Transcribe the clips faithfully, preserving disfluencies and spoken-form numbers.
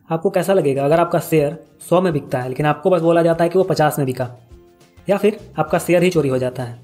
आपको कैसा लगेगा अगर आपका शेयर सौ में बिकता है लेकिन आपको बस बोला जाता है कि वो पचास में बिका, या फिर आपका शेयर ही चोरी हो जाता है।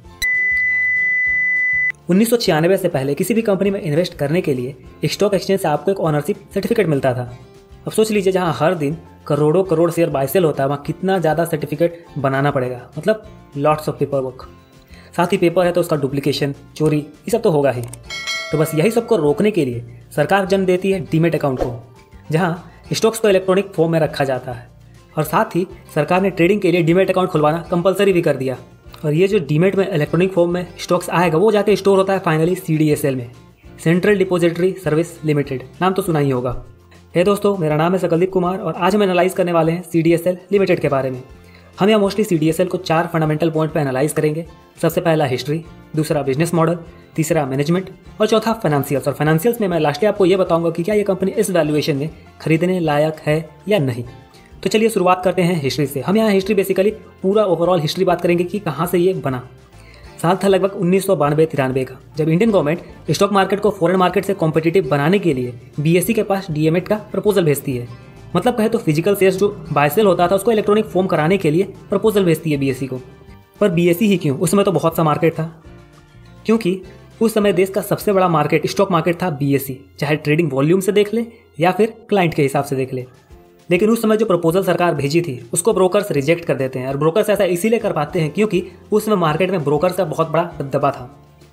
उन्नीस सौ छियानवे से पहले किसी भी कंपनी में इन्वेस्ट करने के लिए स्टॉक एक्सचेंज से आपको एक ओनरशिप सर्टिफिकेट मिलता था। अब सोच लीजिए जहां हर दिन करोड़ों करोड़ शेयर बाय सेल होता है वहाँ कितना ज़्यादा सर्टिफिकेट बनाना पड़ेगा, मतलब लॉट्स ऑफ पेपर वर्क। साथ ही पेपर है तो उसका डुप्लीकेशन, चोरी, ये सब तो होगा ही। तो बस यही सबको रोकने के लिए सरकार जन्म देती है डीमेट अकाउंट को, जहाँ स्टॉक्स को इलेक्ट्रॉनिक फॉर्म में रखा जाता है। और साथ ही सरकार ने ट्रेडिंग के लिए डीमेट अकाउंट खुलवाना कंपलसरी भी कर दिया। और ये जो डीमेट में इलेक्ट्रॉनिक फॉर्म में स्टॉक्स आएगा वो जाके स्टोर होता है finally C D S L में, सेंट्रल डिपॉजिटरी सर्विस लिमिटेड। नाम तो सुना ही होगा। हे दोस्तों, मेरा नाम है सकलदीप कुमार और आज हम एनालाइज करने वाले हैं C D S L limited के बारे में। हम यहाँ mostly C D S L को चार फंडामेंटल पॉइंट पे एनालाइज करेंगे। सबसे पहला हिस्ट्री, दूसरा बिजनेस मॉडल, तीसरा मैनेजमेंट और चौथा फाइनेंशियल्स। और फाइनेंशियल्स में मैं लास्टली आपको ये बताऊंगा कि क्या ये कंपनी इस वैल्यूएशन में खरीदने लायक है या नहीं। तो चलिए शुरुआत करते हैं हिस्ट्री से। हम यहाँ हिस्ट्री बेसिकली पूरा ओवरऑल हिस्ट्री बात करेंगे कि कहाँ से ये बना। साल था लगभग उन्नीस सौ बानवे तिरानवे का, जब इंडियन गवर्नमेंट स्टॉक मार्केट को फॉरेन मार्केट से कॉम्पिटिटिव बनाने के लिए बी एस ई के पास डी एम एट का प्रपोजल भेजती है। मतलब कहे तो फिजिकल शेयर्स जो बाय सेल होता था उसको इलेक्ट्रॉनिक फॉर्म कराने के लिए प्रपोजल भेजती है बी एस ई को। पर बी एस ई ही क्यों, उस समय तो बहुत सा मार्केट था। क्योंकि उस समय देश का सबसे बड़ा मार्केट स्टॉक मार्केट था बी एस ई, चाहे ट्रेडिंग वॉल्यूम से देख ले या फिर क्लाइंट के हिसाब से देख ले। लेकिन उस समय जो प्रपोजल सरकार भेजी थी उसको ब्रोकर्स रिजेक्ट कर देते हैं। और ब्रोकर्स ऐसा इसीलिए कर पाते हैं क्योंकि उस समय मार्केट में ब्रोकर्स का बहुत बड़ा दबदबा था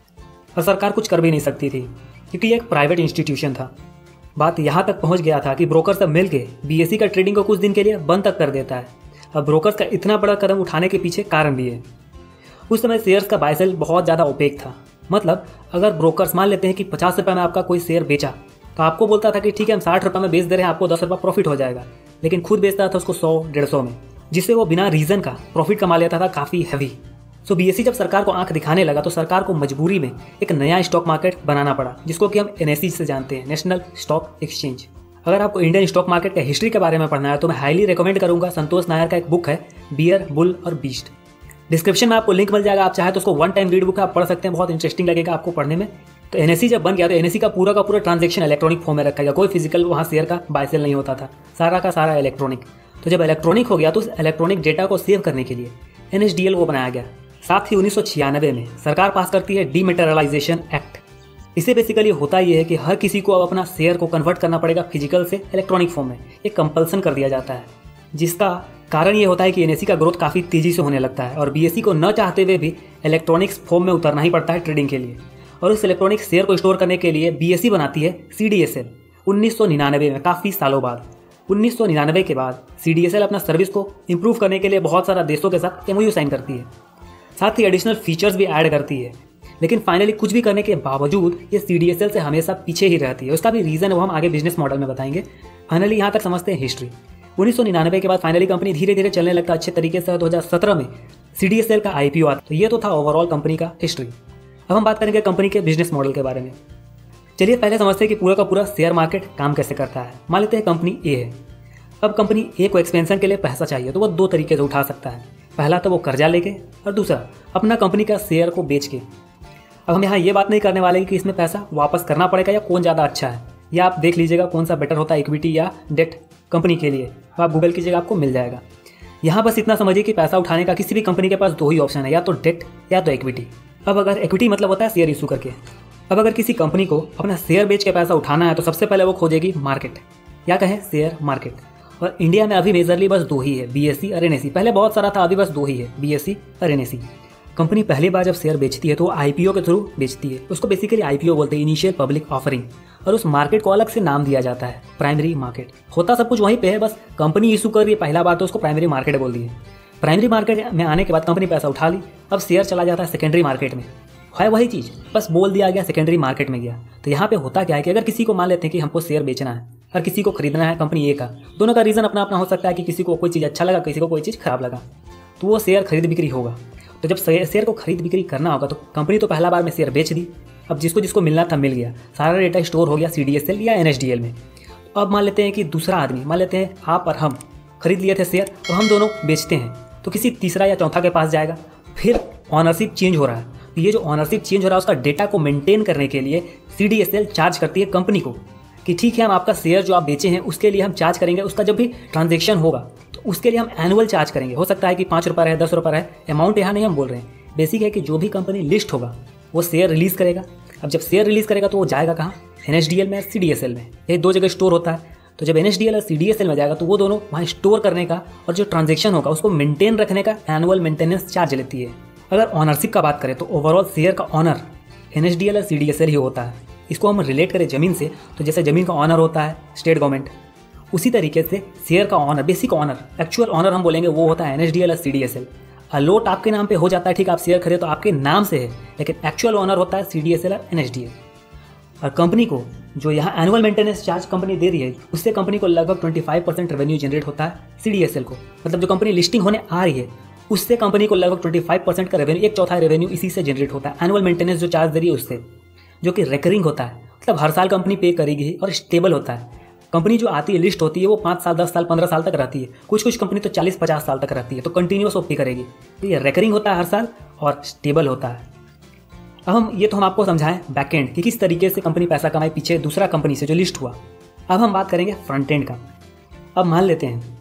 और सरकार कुछ कर भी नहीं सकती थी क्योंकि ये एक प्राइवेट इंस्टीट्यूशन था। बात यहाँ तक पहुँच गया था कि ब्रोकर सब मिल के बी एस ई का ट्रेडिंग को कुछ दिन के लिए बंद तक कर देता है। अब ब्रोकर्स का इतना बड़ा कदम उठाने के पीछे कारण भी है। उस समय शेयर्स का बाय सेल बहुत ज़्यादा ओपेक था। मतलब अगर ब्रोकर्स मान लेते हैं कि पचास रुपये में आपका कोई शेयर बेचा तो आपको बोलता था कि ठीक है हम साठ रुपये में बेच दे रहे हैं, आपको दस रुपये प्रॉफिट हो जाएगा। लेकिन खुद बेचता था उसको सौ डेढ़ सौ में, जिससे वो बिना रीज़न का प्रॉफिट कमा लेता था काफ़ी heavy. So B S E जब सरकार को आंख दिखाने लगा तो सरकार को मजबूरी में एक नया स्टॉक मार्केट बनाना पड़ा, जिसको कि हम एन एस ई से जानते हैं, नेशनल स्टॉक एक्सचेंज। अगर आपको इंडियन स्टॉक मार्केट का हिस्ट्री के बारे में पढ़ना है तो मैं हाईली रिकमेंड करूंगा, संतोष नायर का एक बुक है बियर, बुल और बीस्ट। डिस्क्रिप्शन में आपको लिंक मिल जाएगा, आप चाहे तो उसको वन टाइम रीड बुक आप पढ़ सकते हैं, बहुत इंटरेस्टिंग लगेगा आपको पढ़ने में। तो एन एस ई जब बन गया तो एन एस ई का पूरा का पूरा ट्रांजेक्शन इलेक्ट्रॉनिक फॉर्म में रखा गया। कोई फिजिकल वहाँ शेयर का बाय सेल नहीं होता था, सारा का सारा इलेक्ट्रॉनिक। तो जब इलेक्ट्रॉनिक हो गया तो उस इलेक्ट्रॉनिक डेटा को सेव करने के लिए एन एस डी एल को बनाया गया। साथ ही उन्नीस सौ छियानवे में सरकार पास करती है डीमेटेरियलाइजेशन एक्ट। इसे बेसिकली होता यह है कि हर किसी को अब अपना शेयर को कन्वर्ट करना पड़ेगा फिजिकल से इलेक्ट्रॉनिक फॉर्म में, एक कंपल्सन कर दिया जाता है। जिसका कारण ये होता है कि एन एस ई का ग्रोथ काफ़ी तेज़ी से होने लगता है और बी एस ई को न चाहते हुए भी इलेक्ट्रॉनिक्स फॉर्म में उतरना ही पड़ता है ट्रेडिंग के लिए। और उस इलेक्ट्रॉनिक शेयर को स्टोर करने के लिए बी एस ई बनाती है सी डी एस एल उन्नीस सौ निन्यानवे में, काफ़ी सालों बाद। उन्नीस सौ निन्यानवे के बाद सी डी एस एल अपना सर्विस को इंप्रूव करने के लिए बहुत सारा देशों के साथ एम ओ यू साइन करती है, साथ ही एडिशनल फीचर्स भी ऐड करती है। लेकिन फाइनली कुछ भी करने के बावजूद ये सी डी एस एल से हमेशा पीछे ही रहती है। उसका भी रीज़न वो हम आगे बिजनेस मॉडल में बताएंगे। फाइनली यहाँ तक समझते हैं हिस्ट्री। उन्नीस सौ निन्यानवे के बाद फाइनली कंपनी धीरे धीरे चलने लगता अच्छे तरीके से। दो हज़ार सत्रह में सी डी एस एल का आई पी ओ आता। तो ये तो था ओवरऑल कंपनी का हिस्ट्री। अब हम बात करेंगे कंपनी के बिजनेस मॉडल के बारे में। चलिए पहले समझते हैं कि पूरा का पूरा शेयर मार्केट काम कैसे करता है। मान लेते हैं कंपनी ए है। अब कंपनी ए को एक्सपेंशन के लिए पैसा चाहिए तो वो दो तरीके से उठा सकता है। पहला तो वो कर्जा लेके और दूसरा अपना कंपनी का शेयर को बेच के। अब हम यहाँ ये बात नहीं करने वाले कि इसमें पैसा वापस करना पड़ेगा या कौन ज़्यादा अच्छा है, या आप देख लीजिएगा कौन सा बेटर होता है, इक्विटी या डेट कंपनी के लिए। आप गूगल कीजिएगा, आपको मिल जाएगा। यहाँ बस इतना समझिए कि पैसा उठाने का किसी भी कंपनी के पास दो ही ऑप्शन है, या तो डेट या तो इक्विटी। अब अगर इक्विटी मतलब होता है शेयर इशू करके। अब अगर किसी कंपनी को अपना शेयर बेच के पैसा उठाना है तो सबसे पहले वो खोजेगी मार्केट, या कहें शेयर मार्केट। और इंडिया में अभी मेजरली बस दो ही है, बी एस ई और एन एस ई। पहले बहुत सारा था, अभी बस दो ही है, बी एस ई और एन एस ई। कंपनी पहली बार जब शेयर बेचती है तो वो आई पी ओ के थ्रू बेचती है। उसको बेसिकली आई पी ओ बोलते हैं, इनिशियल पब्लिक ऑफरिंग। और उस मार्केट को अलग से नाम दिया जाता है प्राइमरी मार्केट। होता सब कुछ वहीं पे है, बस कंपनी इशू कर रही है पहला बार तो उसको प्राइमरी मार्केट बोल दिए। प्राइमरी मार्केट में आने के बाद कंपनी पैसा उठा ली, अब शेयर चला जाता है सेकेंडरी मार्केट में। है वही चीज़, बस बोल दिया गया सेकेंडरी मार्केट में गया। तो यहाँ पे होता क्या है कि अगर किसी को मान लेते हैं कि हमको शेयर बेचना है और किसी को खरीदना है कंपनी ए का, दोनों का रीज़न अपना अपना हो सकता है कि किसी को कोई चीज़ अच्छा लगा, किसी को कोई चीज़ खराब लगा, तो वो शेयर खरीद बिक्री होगा। तो जब शेयर को खरीद बिक्री करना होगा तो कंपनी तो पहला बार में शेयर बेच दी। अब जिसको जिसको मिलना था मिल गया, सारा डेटा स्टोर हो गया सी डी एस एल या एन एस डी एल में। अब मान लेते हैं कि दूसरा आदमी, मान लेते हैं आप और हम खरीद लिए थे शेयर और हम दोनों बेचते हैं, तो किसी तीसरा या चौथा के पास जाएगा। फिर ऑनरशिप चेंज हो रहा है, तो ये जो ऑनरशिप चेंज हो रहा है उसका डेटा को मेंटेन करने के लिए C D S L charge करती है कंपनी को। कि ठीक है हम आपका शेयर जो आप बेचे हैं उसके लिए हम चार्ज करेंगे, उसका जब भी ट्रांजेक्शन होगा तो उसके लिए हम एनुअल चार्ज करेंगे। हो सकता है कि पाँच रुपये रहे, दस रुपये रहे, अमाउंट यहाँ नहीं हम बोल रहे हैं। बेसिक है कि जो भी कंपनी लिस्ट होगा वो शेयर रिलीज़ करेगा। अब जब शेयर रिलीज़ करेगा तो वो जाएगा कहाँ? एन एस डी एल में या सी डी एस एल में, ये दो जगह स्टोर होता है। तो जब एन एस डी एल और सी डी एस एल में जाएगा तो वो दोनों वहाँ स्टोर करने का और जो ट्रांजेक्शन होगा उसको मेंटेन रखने का एनुअल मेंटेनेंस चार्ज लेती है। अगर ऑनरशिप का बात करें तो ओवरऑल शेयर का owner N S D L और सी डी एस एल ही होता है। इसको हम रिलेट करें ज़मीन से तो जैसे ज़मीन का ऑनर होता है स्टेट गवर्नमेंट, उसी तरीके से शेयर का owner, basic owner, actual owner हम बोलेंगे वो होता है एन एस डी एल और C D S L. Allot आपके नाम पे हो जाता है, ठीक, आप शेयर खरीदे तो आपके नाम से है, लेकिन एक्चुअल ऑनर होता है सी डी एस एल और एन एस डी एल। और कंपनी को जो यहाँ एनुअल मेंटेनेंस चार्ज कंपनी दे रही है उससे कंपनी को लगभग पच्चीस परसेंट रेवेन्यू जनरेट होता है सी डी एस एल को, मतलब जो कंपनी लिस्टिंग होने आ रही है उससे कंपनी को लगभग पच्चीस परसेंट का रेवेन्यू, एक चौथाई रेवेन्यू इसी से जनरेट होता है। एनुअल मेंटेनेंस जो चार्ज दे रही है उससे, जो कि रिकरिंग होता है, मतलब हर साल कंपनी पे करेगी और स्टेबल होता है। कंपनी जो आती है, लिस्ट होती है, वो पाँच साल, दस साल, पंद्रह साल तक रहती है। कुछ कुछ कंपनी तो चालीस पचास साल तक रहती है, तो कंटिन्यूस वो पे करेगी। तो ये रिकरिंग होता है हर साल और स्टेबल होता है। अब हम ये तो हम आपको समझाएं बैकएंड कि किस तरीके से कंपनी पैसा कमाए पीछे दूसरा कंपनी से जो लिस्ट हुआ। अब हम बात करेंगे फ्रंट एंड का। अब मान लेते हैं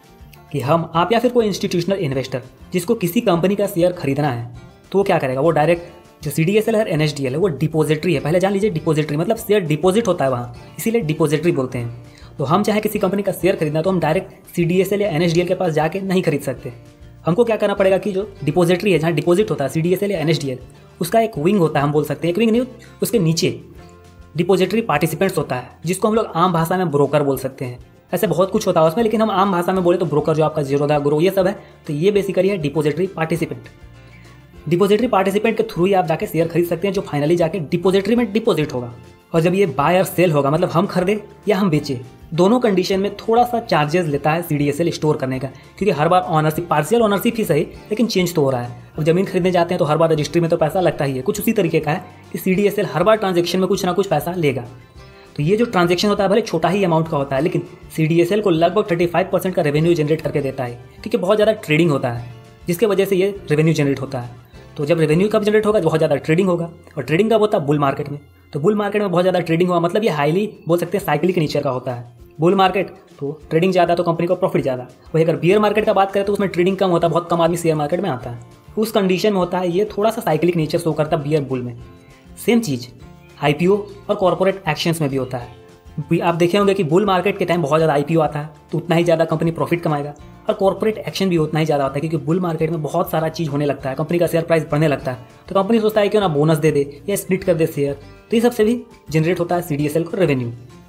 कि हम, आप या फिर कोई इंस्टीट्यूशनल इन्वेस्टर जिसको किसी कंपनी का शेयर खरीदना है, तो वो क्या करेगा? वो डायरेक्ट जो सी डी एस एल है, एन एस डी एल है, वो डिपोजिटरी है। पहले जान लीजिए, डिपोजिटरी मतलब शेयर डिपॉजिट होता है वहाँ, इसीलिए डिपोजिटरी बोलते हैं। तो हम चाहे किसी कंपनी का शेयर खरीदना तो हम direct C D S L या एन एस डी एल के पास जाके नहीं खरीद सकते। हमको क्या करना पड़ेगा कि जो डिपोजिटरी है, जहाँ डिपॉजिट होता है, सी डी एस एल या एन एस डी एल, उसका एक विंग होता है, हम बोल सकते हैं, एक विंग नहीं, उसके नीचे डिपोजिटरी पार्टिसिपेंट्स होता है, जिसको हम लोग आम भाषा में ब्रोकर बोल सकते हैं। ऐसे बहुत कुछ होता है उसमें, लेकिन हम आम भाषा में बोले तो ब्रोकर जो आपका जीरोधा, ग्रो, ये सब है। तो ये बेसिकली है डिपोजिटरी पार्टिसिपेंट। डिपोजिटरी पार्टिसिपेंट के थ्रू ही आप जाके शेयर खरीद सकते हैं, जो फाइनली जाके डिपोजिटरी में डिपॉजिट होगा। और जब ये बाय और सेल होगा, मतलब हम खरीदे या हम बेचे, दोनों कंडीशन में थोड़ा सा चार्जेस लेता है C D S L store करने का, क्योंकि हर बार ऑनरशिप, पार्शियल ऑनरशिप ही सही, लेकिन चेंज तो हो रहा है। अब जमीन खरीदने जाते हैं तो हर बार रजिस्ट्री में तो पैसा लगता ही है। कुछ उसी तरीके का है कि सी डी एस एल हर बार ट्रांजेक्शन में कुछ ना कुछ पैसा लेगा। तो ये जो ट्रांजेक्शन होता है भले छोटा ही अमाउंट का होता है, लेकिन सी डी एस एल को लगभग पैंतीस परसेंट का रेवेन्यू जनरेट करके देता है, क्योंकि बहुत ज़्यादा ट्रेडिंग होता है, जिसकी वजह से ये रेवेन्यू जनरेट होता है। तो जब रेवेन्यू कब जनरेट होगा? बहुत ज़्यादा ट्रेडिंग होगा। और ट्रेडिंग कब होता है? बुल मार्केट में। तो बुल मार्केट में बहुत ज़्यादा ट्रेडिंग हुआ, मतलब ये हाईली बोल सकते हैं साइकिल के नेचर का होता है। बुल मार्केट तो ट्रेडिंग ज़्यादा तो कंपनी को प्रॉफिट ज़्यादा। वही अगर बियर मार्केट का बात करें तो उसमें ट्रेडिंग कम होता है, बहुत कम आदमी शेयर मार्केट में आता है। उस कंडीशन में होता है ये थोड़ा सा साइकिलिक नेचर शो करता है बियर बुल में। सेम चीज़ आई पी ओ और कॉर्पोरेट एक्शंस में भी होता है। आप देखे होंगे कि बुल मार्केट के टाइम बहुत ज़्यादा आई पी ओ आता है तो उतना ही ज़्यादा कंपनी प्रॉफिट कमाएगा, और कॉर्पोरेट एक्शन भी उतना ही ज़्यादा होता है, क्योंकि बुल मार्केट में बहुत सारा चीज़ होने लगता है, कंपनी का शेयर प्राइस बढ़ने लगता है। तो कंपनी सोचता है क्यों ना बोनस दे दे या स्प्लिट कर दे शेयर। तो ये सबसे भी जनरेट होता है सी डी एस एल को रेवेन्यू।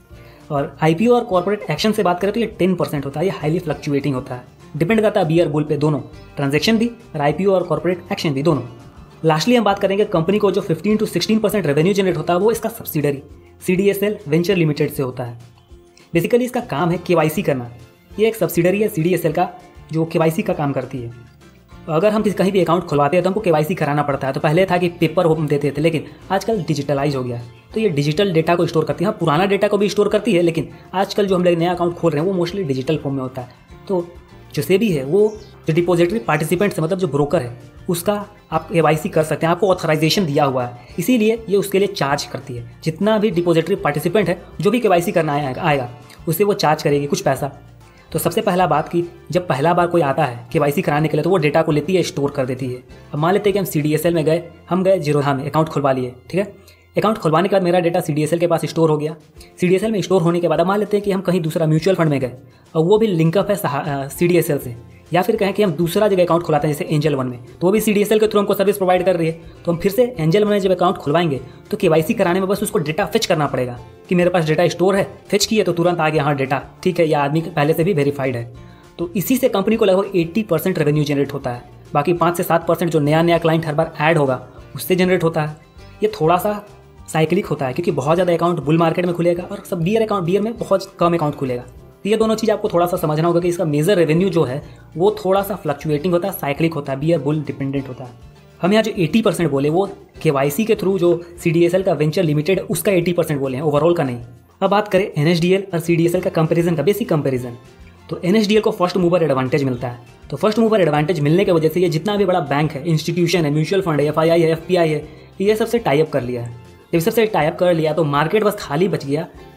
और आई पी ओ और कॉर्पोरेट एक्शन से बात करें तो ये टेन परसेंट होता है, ये हाईली फ्लक्चुएटिंग होता है, डिपेंड करता है बियर बुल पे, दोनों ट्रांजेक्शन भी और आई पी ओ और कॉर्पोरेट एक्शन भी दोनों। लास्टली हम बात करेंगे कंपनी को जो fifteen to sixteen percent revenue generate होता है वो इसका subsidiary C D S L venture limited से होता है। बेसिकली इसका काम है के वाई सी करना। ये एक सब्सिडरी है सी डी एस एल का जो के वाई सी का काम करती है। अगर हम कहीं भी अकाउंट खुलवाते हैं तो हमको के वाई सी कराना पड़ता है। तो पहले था कि पेपर हम देते थे, लेकिन आजकल डिजिटलाइज हो गया है, तो ये डिजिटल डेटा को स्टोर करती है। हाँ, पुराना डेटा को भी स्टोर करती है, लेकिन आजकल जो हम लोग नया अकाउंट खोल रहे हैं वो मोस्टली डिजिटल फॉर्म में होता है। तो जो सेबी है वो जो डिपॉजिटरी पार्टिसिपेंट्स है, मतलब जो ब्रोकर है, उसका आप के वाई सी कर सकते हैं, आपको ऑथराइजेशन दिया हुआ है, इसीलिए ये उसके लिए चार्ज करती है। जितना भी डिपॉजिटरी पार्टिसिपेंट है जो भी के वाई सी करना आएगा उससे वो चार्ज करेगी कुछ पैसा। तो सबसे पहला बात कि जब पहला बार कोई आता है के वाई सी कराने के लिए तो वो डेटा को लेती है, स्टोर कर देती है। अब मान लेते हैं कि हम सी डी एस एल में गए, हम गए जीरोधा में अकाउंट खुलवा लिए, ठीक है। अकाउंट खुलवाने के बाद मेरा data C D S L के पास स्टोर हो गया। सी डी एस एल में स्टोर होने के बाद अब मान लेते हैं कि हम कहीं दूसरा म्यूचुअल फंड में गए और वो भी लिंकअप है सी डी एस एल से, या फिर कहें कि हम दूसरा जगह अकाउंट खुलाते हैं जैसे एंजल वन में, तो वो भी सी डी एस एल के थ्रू हमको सर्विस प्रोवाइड कर रही है। तो हम फिर से एंजल वन में जब अकाउंट खुलवाएंगे तो के वाई सी कराने में बस उसको डेटा फेच करना पड़ेगा कि मेरे पास डेटा स्टोर है, फेच किए तो तुरंत आ गया हाँ डेटा, ठीक है, यह आदमी पहले से भी वेरीफाइड है। तो इसी से कंपनी को लगभग अस्सी परसेंट रेवेन्यू जनरेट होता है। बाकी पाँच से सात परसेंट जो नया नया क्लाइंट हर बार ऐड होगा उससे जनरेट होता है। ये थोड़ा सा साइक्लिक होता है क्योंकि बहुत ज़्यादा अकाउंट बुल मार्केट में खुलेगा और सब बियर अकाउंट बियर में बहुत कम अकाउंट खुलेगा। तो ये दोनों चीज़ आपको थोड़ा सा समझना होगा कि इसका मेजर रेवेन्यू जो है वो थोड़ा सा फ्लक्चुएटिंग होता है, साइक्लिक होता है, बियर बुल डिपेंडेंट होता है। हम यहाँ जो अस्सी परसेंट बोले वो के वाई सी के थ्रू जो सी डी एस एल का वेंचर लिमिटेड उसका अस्सी परसेंट बोले हैं, ओवरऑल का नहीं। अब बात करें एन एस डी एल और सी डी एस एल का कंपेरिजन का, बेसिक कंपेरिजन, तो एन एस डी एल को फर्स्ट मूवर एडवांटेज मिलता है। तो फर्स्ट मूवर एडवांटेज मिलने की वजह से ये जितना भी बड़ा बैंक है, इंस्टीट्यूशन है, म्यूचुअल फंड है, एफ आई आई है, एफ पी आई है, ये सबसे टाइप कर लिया है। जब सबसे टाइप कर लिया तो मार्केट बस खाली बच गया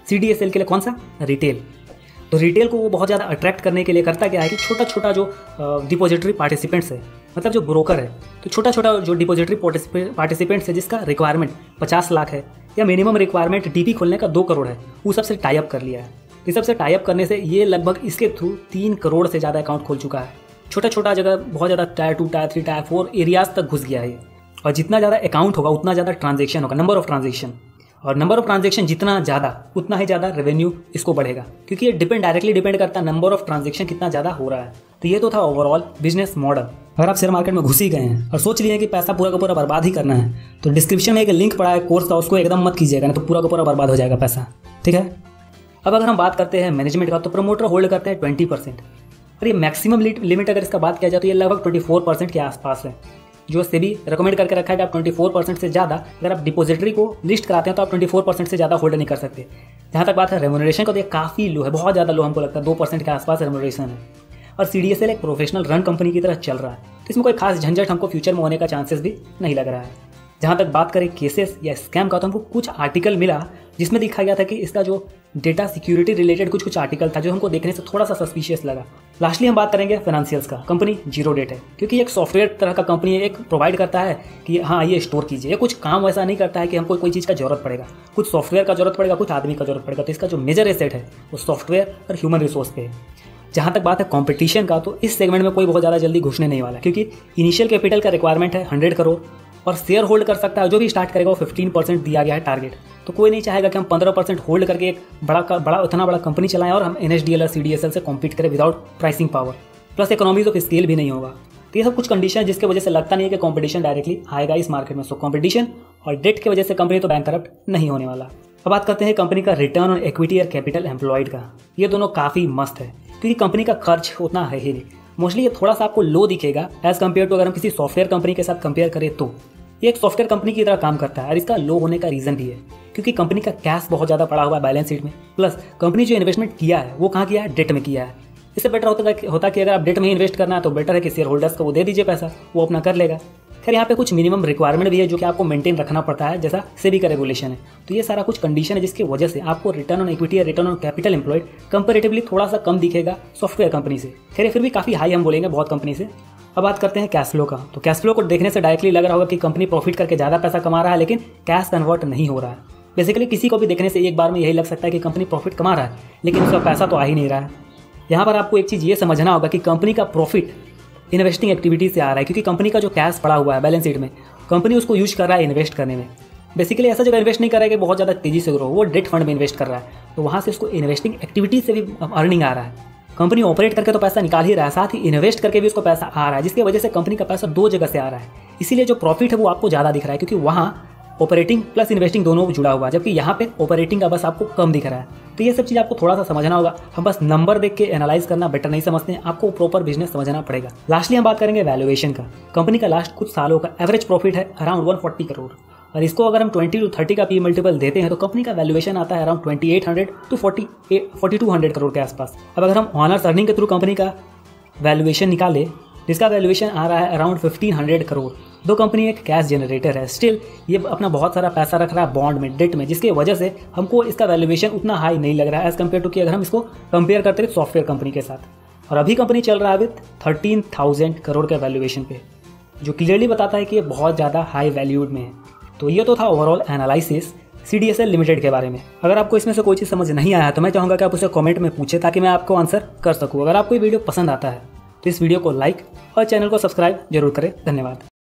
सी डी एस एल के लिए कौन सा? रिटेल। तो रिटेल को वो बहुत ज़्यादा अट्रैक्ट करने के लिए करता क्या है कि छोटा छोटा जो डिपॉजिटरी पार्टिसिपेंट्स है, मतलब जो ब्रोकर है, तो छोटा छोटा जो डिपॉजिटरी पार्टिसिपेंट्स है जिसका रिक्वायरमेंट पचास लाख है या मिनिमम रिक्वायरमेंट डीपी खोलने का दो करोड़ है, वो सबसे टाई अप कर लिया है। इस सबसे टाई अप करने से ये लगभग इसके थ्रू तीन करोड़ से ज़्यादा अकाउंट खोल चुका है। छोटा छोटा जगह बहुत ज़्यादा tier two tier three tier four areas तक घुस गया है। और जितना ज़्यादा अकाउंट होगा उतना ज़्यादा ट्रांजेक्शन होगा, नंबर ऑफ ट्रांजेक्शन, और नंबर ऑफ ट्रांजेक्शन जितना ज़्यादा उतना ही ज़्यादा रेवेन्यू इसको बढ़ेगा, क्योंकि ये डिपेंड डायरेक्टली डिपेंड करता है नंबर ऑफ ट्रांजेक्शन कितना ज़्यादा हो रहा है। तो ये तो था ओवरऑल बिजनेस मॉडल। अगर आप शेयर मार्केट में घुस ही गए हैं और सोच लिए हैं कि पैसा पूरा का पूरा बर्बाद ही करना है, तो डिस्क्रिप्शन में एक लिंक पड़ा है कोर्स का, उसको एकदम मत कीजिएगा, ना तो पूरा का पूरा बर्बाद हो जाएगा पैसा। ठीक है। अब अगर हम बात करते हैं मैनेजमेंट का, तो प्रमोटर होल्ड करते हैं ट्वेंटी परसेंट और ये मैक्सिमम लिमिट अगर इसका बात किया जाए तो ये लगभग ट्वेंटी फोर परसेंट के आसपास है, जो सेबी रिकमेंड करके रखा है कि आप चौबीस परसेंट से ज़्यादा अगर आप डिपॉजिटरी को लिस्ट कराते हैं तो आप चौबीस परसेंट से ज़्यादा होल्ड नहीं कर सकते। जहाँ तक बात है रेम्यूनरेशन का, तो ये काफ़ी लो है, बहुत ज़्यादा लो, हमको लगता है दो परसेंट के आसपास रेम्यूनरेशन है। और सी डी एस एल एक प्रोफेशनल रन कंपनी की तरह चल रहा है, तो इसमें कोई खास झंझट हमको फ्यूचर में होने का चांसेस भी नहीं लग रहा है। जहाँ तक बात करें केसेस या स्कैम का, तो हमको कुछ आर्टिकल मिला जिसमें दिखा गया था कि इसका जो डेटा सिक्योरिटी रिलेटेड कुछ कुछ आर्टिकल था जो हमको देखने से थोड़ा सा सस्पिशियस लगा। लास्टली हम बात करेंगे फाइनेंशियल्स का। कंपनी जीरो डेट है, क्योंकि एक सॉफ्टवेयर तरह का कंपनी है, एक प्रोवाइड करता है कि हाँ ये स्टोर कीजिए, कुछ काम वैसा नहीं करता है कि हमको कोई चीज़ का जरूरत पड़ेगा, कुछ सॉफ्टवेयर का जरूरत पड़ेगा, कुछ आदमी का जरूरत पड़ेगा। तो इसका जो मेजर एसेट है वो सॉफ्टवेयर और ह्यूमन रिसोर्स पे है। जहाँ तक बात है कंपटीशन का, तो इस सेगमेंट में कोई बहुत ज़्यादा जल्दी घुसने नहीं वाला, क्योंकि इनिशियल कैपिटल का रिक्वायरमेंट है हंड्रेड करोड़ और शेयर होल्ड कर सकता है जो भी स्टार्ट करेगा वो फिफ्टीन परसेंट दिया गया है टारगेट। तो कोई नहीं चाहेगा कि हम पंद्रह परसेंट होल्ड करके एक बड़ा का बड़ा इतना बड़ा कंपनी चलाएं और हम एन एस डी एल और सी डी एस एल से कॉम्पीट करें without pricing power, plus economies of scale भी नहीं होगा। तो ये सब कुछ कंडीशन है जिसकी वजह से लगता नहीं है कि कंपटीशन डायरेक्टली आएगा इस मार्केट में। सो कंपटीशन और डेट की वजह से कंपनी तो बैंकरप्ट नहीं होने वाला। अब बात करते हैं कंपनी का रिटर्न ऑन इक्विटी और कैपिटल एम्प्लॉयड का। ये दोनों काफ़ी मस्त है, क्योंकि कंपनी का खर्च उतना है ही नहीं। मोस्टली ये थोड़ा सा आपको लो दिखेगा एज कम्पेयर टू अगर हम किसी सॉफ्टवेयर कंपनी के साथ कंपेयर करें तो ये एक सॉफ्टवेयर कंपनी की तरह काम करता है। और इसका लो होने का रीज़न भी है क्योंकि कंपनी का कैश बहुत ज़्यादा पड़ा हुआ है बैलेंस शीट में, प्लस कंपनी जो इन्वेस्टमेंट किया है वो कहाँ किया है? डेट में किया है। इससे बेटर होता होता कि अगर आप डेट में इन्वेस्ट करना है तो बेटर है कि शेयर होल्डर्स को वो दे दीजिए पैसा, वो अपना कर लेगा। खैर यहाँ पे कुछ मिनिमम रिक्वायरमेंट भी है जो कि आपको मेंटेन रखना पड़ता है, जैसा सेबी का रेगुलेशन है। तो ये सारा कुछ कंडीशन है जिसकी वजह से आपको रिटर्न ऑन इक्विटी या return on capital employed comparatively थोड़ा सा कम दिखेगा सॉफ्टवेयर कंपनी से। खैर फिर भी काफ़ी हाई हम बोलेंगे बहुत कंपनी से। अब बात करते हैं कैश फ्लो का। तो कैश फ्लो को देखने से डायरेक्टली लग रहा होगा कि कंपनी प्रॉफिट करके ज़्यादा पैसा कमा रहा है, लेकिन कैश कन्वर्ट नहीं हो रहा है। बेसिकली किसी को भी देखने से एक बार में यही लग सकता है कि कंपनी प्रॉफिट कमा रहा है, लेकिन उसका पैसा तो आ ही नहीं रहा है। यहाँ पर आपको एक चीज़ ये समझना होगा कि कंपनी का प्रॉफिट इन्वेस्टिंग एक्टिविटी से आ रहा है, क्योंकि कंपनी का जो कैश पड़ा हुआ है बैलेंस शीट में कंपनी उसको यूज कर रहा है इन्वेस्ट करने में। बेसिकली ऐसा जगह इन्वेस्ट नहीं कर रहा है कि बहुत ज़्यादा तेजी से ग्रो, वो डेट फंड में इन्वेस्ट कर रहा है, तो वहाँ से उसको इन्वेस्टिंग एक्टिविटी से भी अर्निंग आ रहा है। कंपनी ऑपरेट करके तो पैसा निकाल ही रहा है, साथ ही इन्वेस्ट करके भी उसको पैसा आ रहा है, जिसकी वजह से कंपनी का पैसा दो जगह से आ रहा है। इसीलिए जो प्रॉफिट है वो आपको ज़्यादा दिख रहा है, क्योंकि वहाँ ऑपरेटिंग प्लस इन्वेस्टिंग दोनों जुड़ा हुआ है, जबकि यहाँ पे ऑपरेटिंग का बस आपको कम दिख रहा है। तो ये सब चीज़ आपको थोड़ा सा समझना होगा। हम बस नंबर देख के एनालाइज करना बेटर नहीं समझते हैं, आपको प्रॉपर बिजनेस समझना पड़ेगा। लास्टली हम बात करेंगे वैल्यूएशन का। कंपनी का लास्ट कुछ सालों का एवरेज प्रॉफिट है अराउंड वन फोर्टी करोड़, और इसको अगर हम ट्वेंटी टू थर्टी का पी मल्टीपल देते हैं तो कंपनी का वैल्यूएशन आता है around twenty eight hundred to forty forty two hundred crore के आसपास। अब अगर हम ऑनर्स अर्निंग के थ्रू कंपनी का वैल्यूएशन निकाले, जिसका वैल्यूएशन आ रहा है अराउंड फिफ्टीन हंड्रेड करोड़, दो कंपनी एक कैश जनरेटर है, स्टिल ये अपना बहुत सारा पैसा रख रहा है बॉन्ड में, डेट में, जिसकी वजह से हमको इसका वैल्यूएशन उतना हाई नहीं लग रहा है एज कम्पेयर टू कि अगर हम इसको कंपेयर करते हैं सॉफ्टवेयर कंपनी के साथ। और अभी कंपनी चल रहा है विथ थर्टीन थाउजेंड करोड़ के वैल्यूएशन पे, जो क्लियरली बताता है कि ये बहुत ज़्यादा हाई वैल्यूड में है। तो ये तो था overall analysis C D S L limited के बारे में। अगर आपको इसमें से कोई चीज़ समझ नहीं आया तो मैं चाहूँगा कि आप उसे कमेंट में पूछे ताकि मैं आपको आंसर कर सकूँ। अगर आपको ये वीडियो पसंद आता है तो इस वीडियो को लाइक और चैनल को सब्सक्राइब जरूर करें। धन्यवाद।